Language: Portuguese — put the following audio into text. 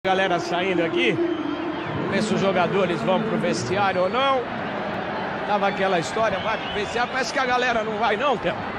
Galera saindo aqui, ver se os jogadores vão pro vestiário ou não. Tava aquela história, vai pro vestiário, parece que a galera não vai não, Theo.